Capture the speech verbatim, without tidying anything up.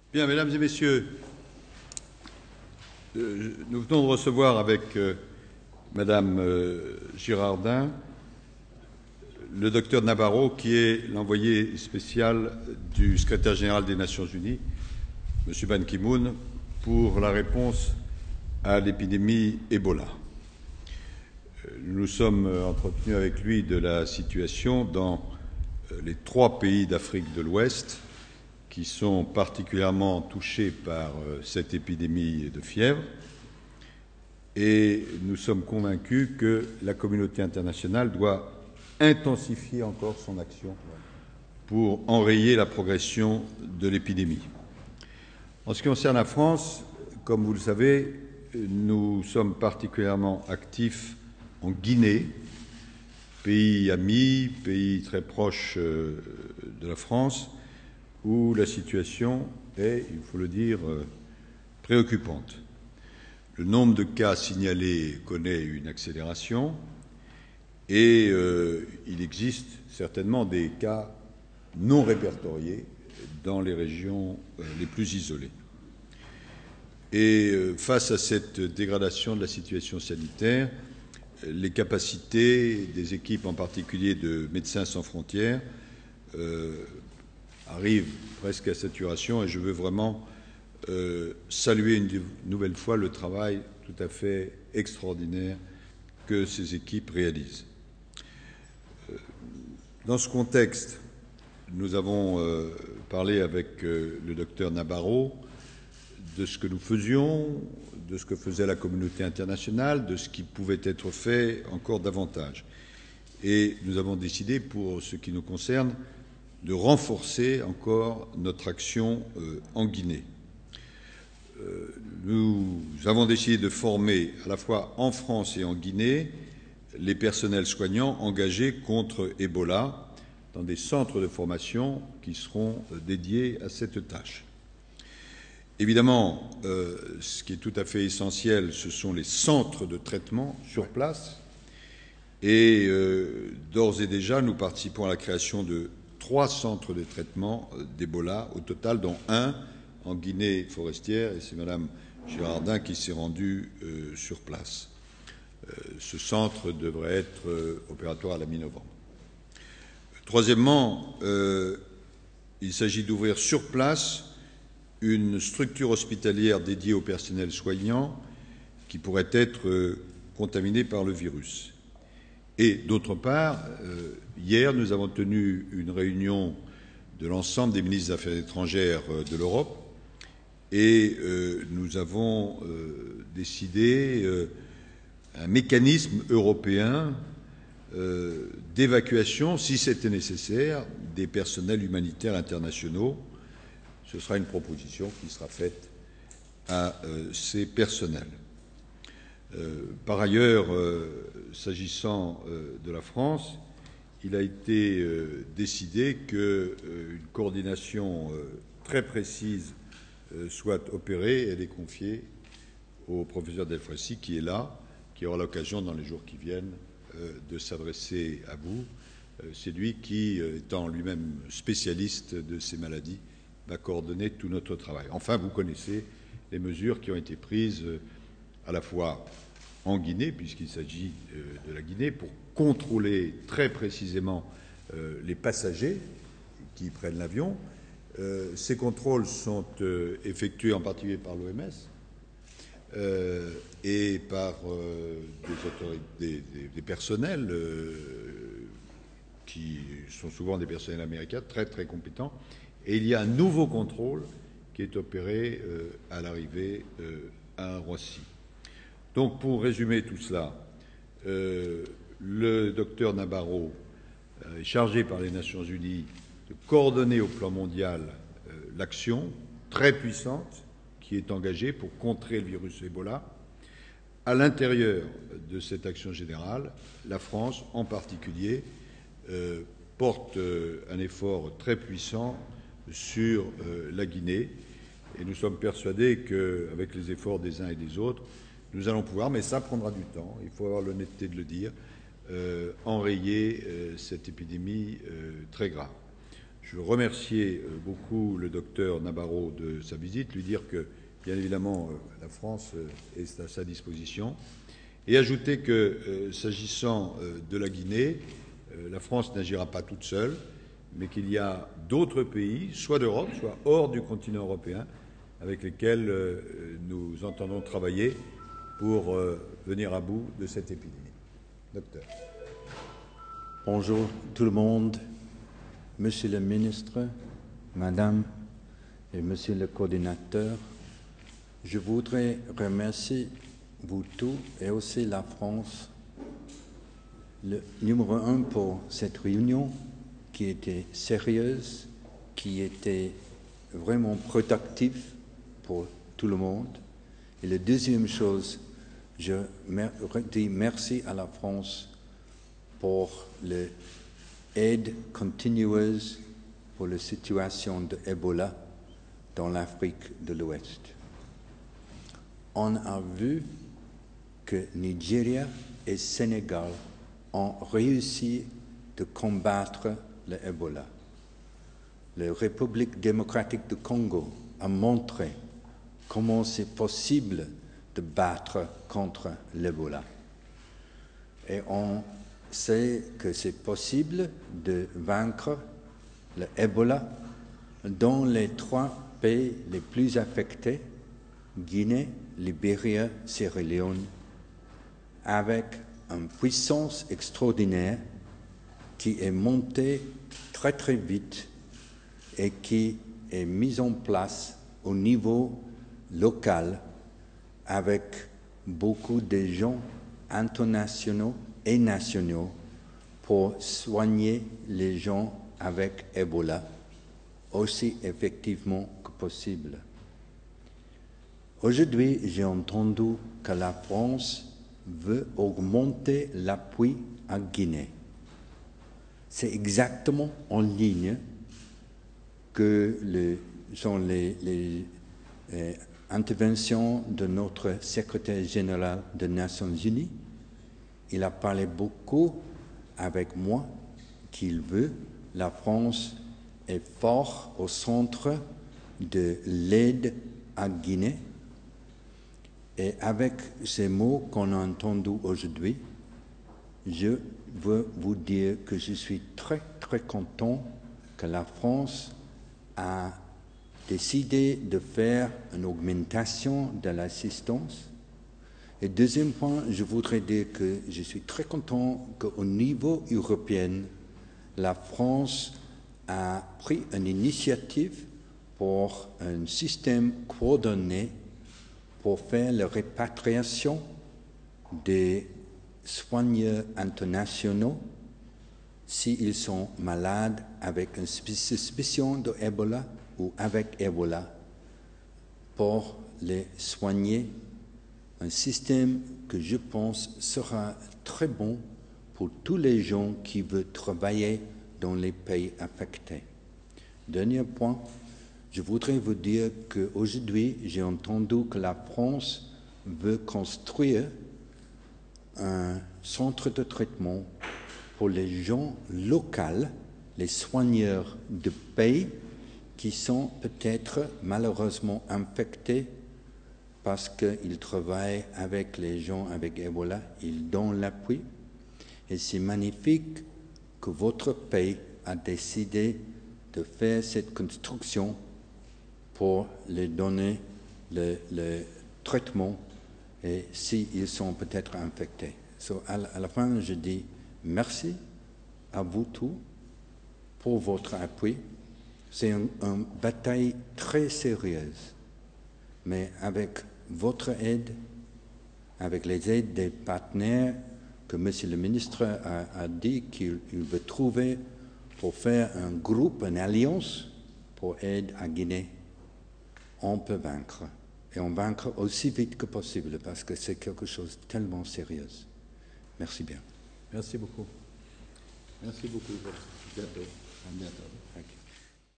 Bien, mesdames et messieurs, euh, nous venons de recevoir avec euh, madame euh, Girardin le docteur Nabarro, qui est l'envoyé spécial du secrétaire général des Nations Unies, M. Ban Ki-moon, pour la réponse à l'épidémie Ebola. Nous nous sommes entretenus avec lui de la situation dans les trois pays d'Afrique de l'Ouest qui sont particulièrement touchés par cette épidémie de fièvre. Et nous sommes convaincus que la communauté internationale doit intensifier encore son action pour enrayer la progression de l'épidémie. En ce qui concerne la France, comme vous le savez, nous sommes particulièrement actifs en Guinée, pays ami, pays très proche de la France, où la situation est, il faut le dire, préoccupante. Le nombre de cas signalés connaît une accélération et euh, il existe certainement des cas non répertoriés dans les régions euh, les plus isolées. Et euh, face à cette dégradation de la situation sanitaire, les capacités des équipes, en particulier de Médecins sans frontières, euh, arrivent presque à saturation, et je veux vraiment euh, saluer une nouvelle fois le travail tout à fait extraordinaire que ces équipes réalisent. Euh, dans ce contexte, nous avons euh, parlé avec euh, le docteur Nabarro de ce que nous faisions, de ce que faisait la communauté internationale, de ce qui pouvait être fait encore davantage. Et nous avons décidé, pour ce qui nous concerne, de renforcer encore notre action euh, en Guinée. Euh, nous avons décidé de former à la fois en France et en Guinée les personnels soignants engagés contre Ebola dans des centres de formation qui seront euh, dédiés à cette tâche. Évidemment, euh, ce qui est tout à fait essentiel, ce sont les centres de traitement sur place. Et euh, d'ores et déjà, nous participons à la création de trois centres de traitement d'Ebola au total, dont un en Guinée forestière, et c'est Madame Girardin qui s'est rendue euh, sur place. Euh, ce centre devrait être euh, opératoire à la mi-novembre. Troisièmement, euh, il s'agit d'ouvrir sur place une structure hospitalière dédiée au personnel soignant qui pourrait être euh, contaminé par le virus. Et d'autre part, euh, hier, nous avons tenu une réunion de l'ensemble des ministres des Affaires étrangères de l'Europe et euh, nous avons euh, décidé euh, un mécanisme européen euh, d'évacuation, si c'était nécessaire, des personnels humanitaires internationaux. Ce sera une proposition qui sera faite à euh, ces personnels. Euh, par ailleurs, euh, s'agissant euh, de la France, il a été euh, décidé qu'une euh, coordination euh, très précise euh, soit opérée. Elle est confiée au professeur Delfoissy, qui est là, qui aura l'occasion dans les jours qui viennent euh, de s'adresser à vous. Euh, c'est lui qui, euh, étant lui-même spécialiste de ces maladies, va coordonner tout notre travail. Enfin, vous connaissez les mesures qui ont été prises euh, à la fois en Guinée, puisqu'il s'agit euh, de la Guinée, pour contrôler très précisément euh, les passagers qui prennent l'avion. Euh, ces contrôles sont euh, effectués en particulier par l'O M S euh, et par euh, des, autorités, des, des, des personnels euh, qui sont souvent des personnels américains très très compétents. Et il y a un nouveau contrôle qui est opéré euh, à l'arrivée euh, à Roissy. Donc, pour résumer tout cela, euh, le docteur Nabarro euh, est chargé par les Nations Unies de coordonner au plan mondial euh, l'action très puissante qui est engagée pour contrer le virus Ebola. À l'intérieur de cette action générale, la France, en particulier, euh, porte euh, un effort très puissant sur euh, la Guinée. Et nous sommes persuadés qu'avec les efforts des uns et des autres, nous allons pouvoir, mais ça prendra du temps, il faut avoir l'honnêteté de le dire, euh, enrayer euh, cette épidémie euh, très grave. je veux remercier beaucoup le docteur Nabarro de sa visite, lui dire que, bien évidemment, la France est à sa disposition, et ajouter que, euh, s'agissant euh, de la Guinée, euh, la France n'agira pas toute seule, mais qu'il y a d'autres pays, soit d'Europe, soit hors du continent européen, avec lesquels euh, nous entendons travailler pour euh, venir à bout de cette épidémie. Docteur. Bonjour tout le monde, Monsieur le ministre, Madame et Monsieur le coordinateur. Je voudrais remercier vous tous et aussi la France, le numéro un pour cette réunion qui était sérieuse, qui était vraiment productive pour tout le monde. Et la deuxième chose, je dis merci à la France pour l'aide continueuse pour la situation de Ebola dans l'Afrique de l'Ouest. On a vu que Nigeria et Sénégal ont réussi de combattre le Ebola. La République démocratique du Congo a montré comment c'est possible de battre contre l'Ebola. Et on sait que c'est possible de vaincre le Ebola dans les trois pays les plus affectés, Guinée, Libéria, Sierra Leone, avec une puissance extraordinaire qui est montée très très vite et qui est mise en place au niveau local avec beaucoup de gens internationaux et nationaux pour soigner les gens avec Ebola aussi effectivement que possible. Aujourd'hui, j'ai entendu que la France veut augmenter l'appui à Guinée. C'est exactement en ligne que le, sont les, les euh, interventions de notre secrétaire général des Nations Unies. Il a parlé beaucoup avec moi qu'il veut. La France est fort au centre de l'aide à Guinée. Et avec ces mots qu'on a entendus aujourd'hui, je veux vous dire que je suis très très content que la France a décidé de faire une augmentation de l'assistance. Et deuxième point, je voudrais dire que je suis très content qu'au niveau européen, la France a pris une initiative pour un système coordonné pour faire la répatriation des soigneurs internationaux s'ils sont malades avec une suspicion de Ebola ou avec Ebola pour les soigner. Un système que je pense sera très bon pour tous les gens qui veulent travailler dans les pays affectés. Dernier point, je voudrais vous dire qu'aujourd'hui, j'ai entendu que la France veut construire un centre de traitement pour les gens locaux, les soigneurs de pays qui sont peut-être malheureusement infectés parce qu'ils travaillent avec les gens avec Ebola, ils donnent l'appui. Et c'est magnifique que votre pays a décidé de faire cette construction pour les donner le, le traitement et s'ils sont peut-être infectés. So, à, à la fin, je dis merci à vous tous pour votre appui. C'est une, une bataille très sérieuse, mais avec votre aide, avec les aides des partenaires que Monsieur le ministre a, a dit qu'il veut trouver pour faire un groupe, une alliance pour aider à Guinée, on peut vaincre. Et on vaincre aussi vite que possible parce que c'est quelque chose de tellement sérieux. Merci bien. Merci beaucoup. Merci beaucoup. À bientôt. À bientôt.